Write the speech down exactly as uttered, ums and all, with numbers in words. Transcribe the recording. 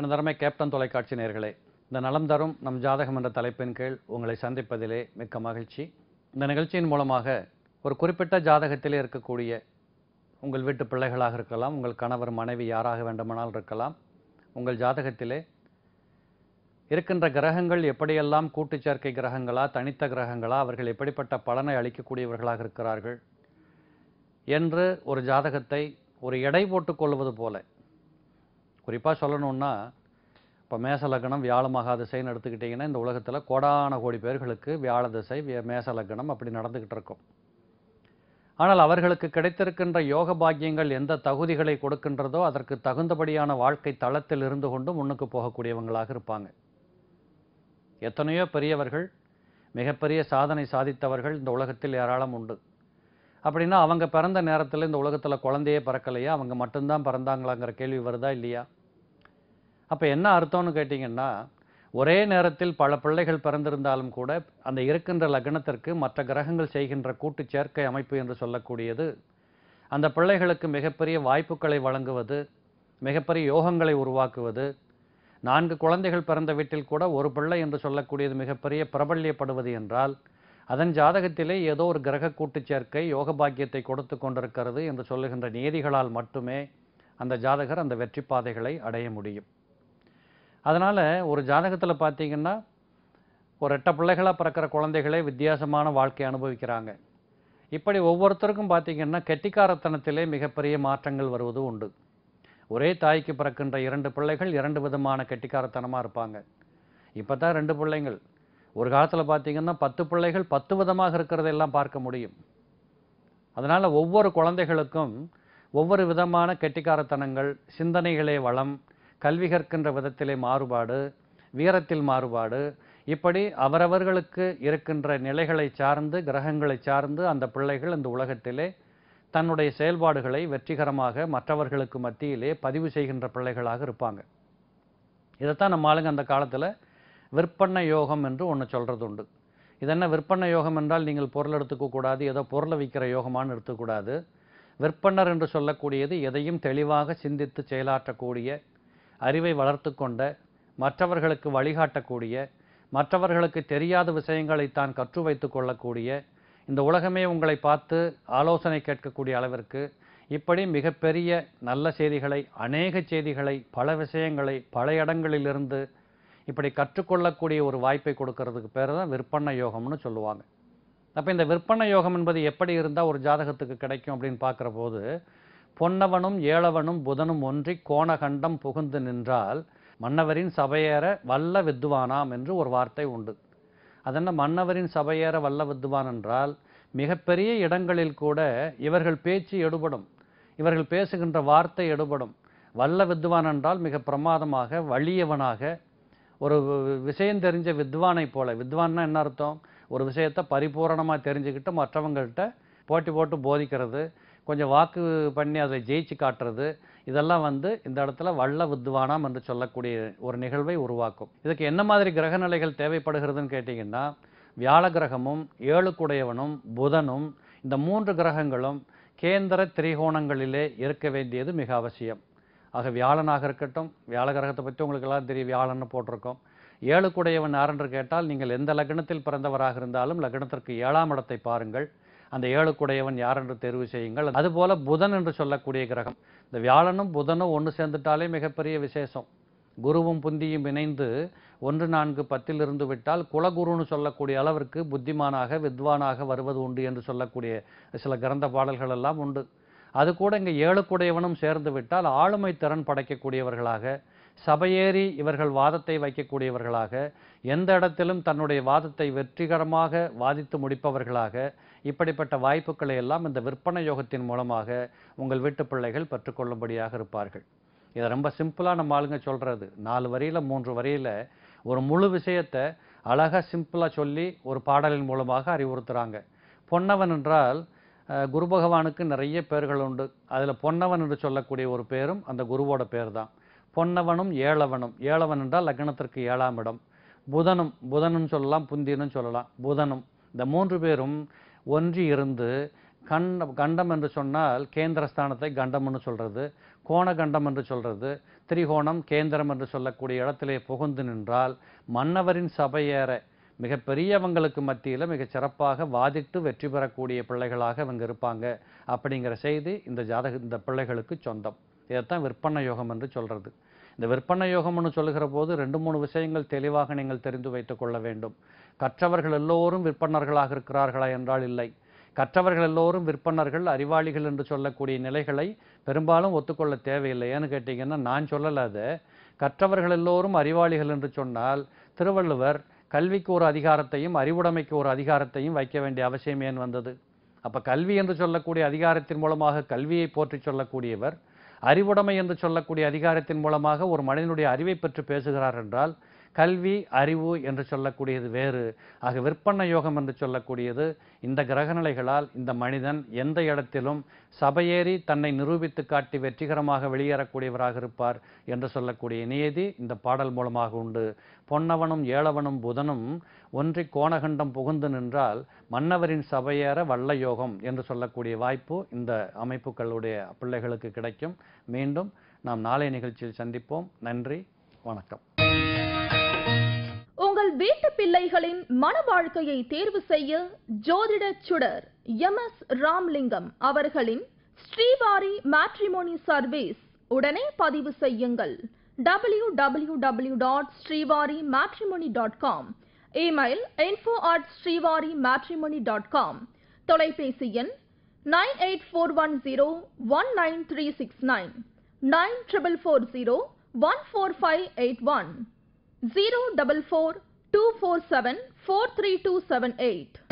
எனதரமை captain தொலைக்காட்சி நேயர்களே, இந்த நலம் தரும் நம் ஜாதகம் என்ற தலைப்பின் கீழ் உங்களை சந்திப்பதிலே மிக்க மகிழ்ச்சி. இந்த நிகழ்ச்சியின் மூலமாக ஒரு குறிப்பிட்ட ஜாதகத்திலே இருக்கக்கூடிய உங்கள் வீட்டு பிள்ளைகளாக இருக்கலாம், உங்கள் கணவர் மனைவி யாராக வேண்டுமானால் இருக்கலாம், உங்கள் ஜாதகத்திலே இருக்கின்ற கிரகங்கள் எப்படியெல்லாம் கூட்டுச் சேர்க்கை கிரகங்களா, தனித்த கிரகங்களா, அவர்கள் எப்படிப்பட்ட பலனை அளிக்கக்கூடியவர்களாக இருக்கிறார்கள் என்று ஒரு ஜாதகத்தை ஒரு எடை போட்டுக் கொள்வது போல, குறிப்பாக சொல்லணும்னா, இப்போ மேச லக்னம் வியாழ மகாதிசைன்னு எடுத்துக்கிட்டிங்கன்னா இந்த உலகத்தில் கோடான கோடி பேர்களுக்கு வியாழ திசை மேச லக்னம் அப்படி நடந்துக்கிட்டு இருக்கும். ஆனால் அவர்களுக்கு கிடைத்திருக்கின்ற யோக பாக்கியங்கள் எந்த தகுதிகளை கொடுக்கின்றதோ அதற்கு தகுந்தபடியான வாழ்க்கை தளத்தில் இருந்து கொண்டு முன்னுக்கு போகக்கூடியவங்களாக இருப்பாங்க. எத்தனையோ பெரியவர்கள், மிகப்பெரிய சாதனை சாதித்தவர்கள் இந்த உலகத்தில் ஏராளம் உண்டு. அப்படின்னா அவங்க பிறந்த நேரத்தில் இந்த உலகத்தில் குழந்தையே பிறக்கலையா, அவங்க மட்டும்தான் பிறந்தாங்களாங்கிற கேள்வி வருதா இல்லையா? அப்போ என்ன அர்த்தம்னு கேட்டிங்கன்னா, ஒரே நேரத்தில் பல பிள்ளைகள் பிறந்திருந்தாலும் கூட அந்த இருக்கின்ற லக்னத்திற்கு மற்ற கிரகங்கள் செய்கின்ற கூட்டு சேர்க்கை அமைப்பு என்று சொல்லக்கூடியது அந்த பிள்ளைகளுக்கு மிகப்பெரிய வாய்ப்புகளை வழங்குவது, மிகப்பெரிய யோகங்களை உருவாக்குவது. நான்கு குழந்தைகள் பிறந்த வீட்டில் கூட ஒரு பிள்ளை என்று சொல்லக்கூடியது மிகப்பெரிய பிரபல்யப்படுவது என்றால் அதன் ஜாதகத்திலே ஏதோ ஒரு கிரக கூட்டு சேர்க்கை யோக பாக்கியத்தை கொடுத்து கொண்டிருக்கிறது என்று சொல்லுகின்ற நியதிகளால் மட்டுமே அந்த ஜாதகர் அந்த வெற்றி பாதைகளை அடைய முடியும். அதனால் ஒரு ஜாதகத்தில் பார்த்தீங்கன்னா ஒரு எட்ட பிள்ளைகளாக பிறக்கிற குழந்தைகளே வித்தியாசமான வாழ்க்கை அனுபவிக்கிறாங்க. இப்படி ஒவ்வொருத்தருக்கும் பார்த்தீங்கன்னா கெட்டிக்காரத்தனத்திலே மிகப்பெரிய மாற்றங்கள் வருவது உண்டு. ஒரே தாய்க்கு பிறக்கின்ற இரண்டு பிள்ளைகள் இரண்டு விதமான கெட்டிக்காரத்தனமாக இருப்பாங்க. இப்போ தான் ரெண்டு பிள்ளைங்கள், ஒரு காலத்தில் பார்த்தீங்கன்னா பத்து பிள்ளைகள் பத்து விதமாக இருக்கிறதெல்லாம் பார்க்க முடியும். அதனால் ஒவ்வொரு குழந்தைகளுக்கும் ஒவ்வொரு விதமான கெட்டிக்காரத்தனங்கள், சிந்தனைகளே வளம், கல்வி கற்கின்ற விதத்திலே மாறுபாடு, வீரத்தில் மாறுபாடு, இப்படி அவரவர்களுக்கு இருக்கின்ற நிலைகளை சார்ந்து கிரகங்களை சார்ந்து அந்த பிள்ளைகள் இந்த உலகத்திலே தன்னுடைய செயல்பாடுகளை வெற்றிகரமாக மற்றவர்களுக்கு மத்தியிலே பதிவு செய்கின்ற பிள்ளைகளாக இருப்பாங்க. இதைத்தான் நம்ம ஆளுங்க அந்த காலத்தில் விற்பனை யோகம் என்று ஒன்று சொல்கிறது உண்டு. இது என்ன விற்பனை யோகம் என்றால் நீங்கள் பொருள் எடுத்துக்கக்கூடாது, ஏதோ பொருளை விற்கிற யோகமானு எடுத்துக்கூடாது. விற்பனர் என்று சொல்லக்கூடியது எதையும் தெளிவாக சிந்தித்து செயலாற்றக்கூடிய, அறிவை வளர்த்து கொண்ட, மற்றவர்களுக்கு வழிகாட்டக்கூடிய, மற்றவர்களுக்கு தெரியாத விஷயங்களை தான் கற்று வைத்து கொள்ளக்கூடிய, இந்த உலகமே உங்களை பார்த்து ஆலோசனை கேட்கக்கூடிய அளவிற்கு இப்படி மிகப்பெரிய நல்ல செய்திகளை, அநேக செய்திகளை, பல விஷயங்களை பல இடங்களிலிருந்து இப்படி கற்றுக்கொள்ளக்கூடிய ஒரு வாய்ப்பை கொடுக்கறதுக்கு பேர் தான் விற்பனை யோகம்னு சொல்லுவாங்க. அப்போ இந்த விற்பனை யோகம் என்பது எப்படி இருந்தால் ஒரு ஜாதகத்துக்கு கிடைக்கும் அப்படின்னு பார்க்குற போது, பொன்னவனும் ஏழவனும் புதனும் ஒன்றி கோணகண்டம் புகுந்து நின்றால் மன்னவரின் சபையேற வல்ல வித்துவானாம் என்று ஒரு வார்த்தை உண்டு. அதென்ன மன்னவரின் சபையேற வல்ல வித்துவான் என்றால், மிகப்பெரிய இடங்களில் கூட இவர்கள் பேச்சு எடுபடும், இவர்கள் பேசுகின்ற வார்த்தை எடுபடும். வல்ல வித்துவான் என்றால் மிக பிரமாதமாக வலியவனாக, ஒரு விஷயம் தெரிஞ்ச வித்வானை போல. வித்வான்னா என்ன அர்த்தம்? ஒரு விஷயத்தை பரிபூரணமாக தெரிஞ்சுக்கிட்டு மற்றவங்கள்ட்ட போட்டி போட்டு போதிக்கிறது, கொஞ்சம் வாக்கு பண்ணி அதை ஜெயிச்சு காட்டுறது, இதெல்லாம் வந்து இந்த இடத்துல வல்ல வித்வானாம் என்று சொல்லக்கூடிய ஒரு நிகழ்வை உருவாக்கும். இதுக்கு என்ன மாதிரி கிரக நிலைகள் தேவைப்படுகிறதுன்னு கேட்டிங்கன்னா, வியாழ கிரகமும் ஏழுக்குடையவனும் புதனும் இந்த மூன்று கிரகங்களும் கேந்திர திரிகோணங்களிலே இருக்க வேண்டியது மிக அவசியம். ஆக வியாழனாக இருக்கட்டும், வியாழ கிரகத்தை பற்றி உங்களுக்கு எல்லாம் தெரியும், வியாழன்னு போட்டிருக்கோம். ஏழுக்குடையவன் யாரென்று கேட்டால் நீங்கள் எந்த லக்னத்தில் பிறந்தவராக இருந்தாலும் லக்னத்திற்கு ஏழாம் இடத்தை பாருங்கள், அந்த ஏழுக்குடையவன் யார் என்று தெரிவு செய்யுங்கள். அதுபோல புதன் என்று சொல்லக்கூடிய கிரகம், இந்த வியாழனும் புதனும் ஒன்று சேர்ந்துட்டாலே மிகப்பெரிய விசேஷம். குருவும் புந்தியும் இணைந்து ஒன்று நான்கு பத்தில் இருந்து விட்டால் குலகுருன்னு சொல்லக்கூடிய அளவிற்கு புத்திமானாக வித்வானாக வருவது உண்டு என்று சொல்லக்கூடிய சில கிரந்த பாடல்கள் எல்லாம் உண்டு. அது கூட இங்கே ஏழுக்குடையவனும் சேர்ந்து விட்டால் ஆளுமை திறன் படைக்கக்கூடியவர்களாக, சபையேறி இவர்கள் வாதத்தை வைக்கக்கூடியவர்களாக, எந்த இடத்திலும் தன்னுடைய வாதத்தை வெற்றிகரமாக வாதித்து முடிப்பவர்களாக, இப்படிப்பட்ட வாய்ப்புகளை எல்லாம் இந்த விற்பனை யோகத்தின் மூலமாக உங்கள் வீட்டு பிள்ளைகள் பெற்றுக்கொள்ளும்படியாக இருப்பார்கள். இதை ரொம்ப சிம்பிளாக நம்ம ஆளுங்க சொல்கிறது, நாலு வரியில் மூன்று வரியில் ஒரு முழு விஷயத்தை அழகாக சிம்பிளாக சொல்லி ஒரு பாடலின் மூலமாக அறிவுறுத்துகிறாங்க. பொன்னவன் என்றால் குரு பகவானுக்கு நிறைய பேர்கள் உண்டு. அதில் பொன்னவன் என்று சொல்லக்கூடிய ஒரு பேரும் அந்த குருவோட பேர் தான். பொன்னவனும் ஏழவனும், ஏழவன் என்றால் லக்னத்திற்கு ஏழாம் இடம். புதனும், புதனும் சொல்லலாம், புந்தினும் சொல்லலாம். புதனும், இந்த மூன்று பேரும் ஒன்றி இருந்து கண்டம் கண்டம் என்று சொன்னால் கேந்திரஸ்தானத்தை கண்டம்னு சொல்றது, கோணகண்டம் என்று சொல்றது, திரிகோணம் கேந்திரம் என்று சொல்லக்கூடிய இடத்திலே புகுந்து நின்றால் மன்னவரின் சபையேற மிகப்பெரியவங்களுக்கு மத்தியில் மிக சிறப்பாக வாதிட்டு வெற்றி பெறக்கூடிய பிள்ளைகளாக இவங்க இருப்பாங்க அப்படிங்கிற செய்தி இந்த ஜாதக இந்த பிள்ளைகளுக்கு சொந்தம். இதைத்தான் விற்பன யோகம் என்று சொல்றது. இந்த விற்பன யோகம்னு சொல்லுகிற போது ரெண்டு மூணு விஷயங்கள் தெளிவாக நீங்கள் தெரிந்து வைத்துக் கொள்ள வேண்டும். கற்றவர்கள் எல்லோரும் விற்பனர்களாக இருக்கிறார்களா என்றால் இல்லை. கற்றவர்கள் எல்லோரும் விற்பனர்கள், அறிவாளிகள் என்று சொல்லக்கூடிய நிலைகளை பெரும்பாலும் ஒத்துக்கொள்ள தேவையில்லை. ஏன்னு கேட்டீங்கன்னா, நான் சொல்லல அது. கற்றவர்கள் எல்லோரும் அறிவாளிகள் என்று சொன்னால் திருவள்ளுவர் கல்விக்கு ஒரு அதிகாரத்தையும் அறிவுடைமைக்கு ஒரு அதிகாரத்தையும் வைக்க வேண்டிய அவசியம் ஏன் வந்தது? அப்ப கல்வி என்று சொல்லக்கூடிய அதிகாரத்தின் மூலமாக கல்வியை போற்றி சொல்லக்கூடியவர், அறிவுடைமை என்று சொல்லக்கூடிய அதிகாரத்தின் மூலமாக ஒரு மனிதனுடைய அறிவை பற்றி பேசுகிறார் என்றால் கல்வி அறிவு என்று சொல்லக்கூடியது வேறு. ஆக விற்பன யோகம் என்று சொல்லக்கூடியது இந்த கிரகநிலைகளால் இந்த மனிதன் எந்த இடத்திலும் சபையேறி தன்னை நிரூபித்து காட்டி வெற்றிகரமாக வெளியேறக்கூடியவராக இருப்பார் என்று சொல்லக்கூடிய நியதி இந்த பாடல் மூலமாக உண்டு. பொன்னவனும் ஏழவனும் புதனும் ஒன்றி கோணகண்டம் புகுந்து நின்றால் மன்னவரின் சபையேற வல்ல யோகம் என்று சொல்லக்கூடிய வாய்ப்பு இந்த அமைப்புகளுடைய பிள்ளைகளுக்கு கிடைக்கும். மீண்டும் நாம் நாளை நிகழ்ச்சியில் சந்திப்போம். நன்றி, வணக்கம். உங்கள் வீட்டு பிள்ளைகளின் மன வாழ்க்கையை தேர்வு செய்ய ஜோதிட சுடர் எம் எஸ் ராமலிங்கம் அவர்களின் ஸ்ரீவாரி மேட்ரிமோனி சர்வீஸ் உடனே பதிவு செய்யுங்கள். W W W dot Srivari matrimony dot com, email info at Srivari matrimony dot com, தொலைபேசி எண் nine eight four one zero one nine three six nine, nine triple four zero one four five eight one, zero double four two four seven four three two seven eight.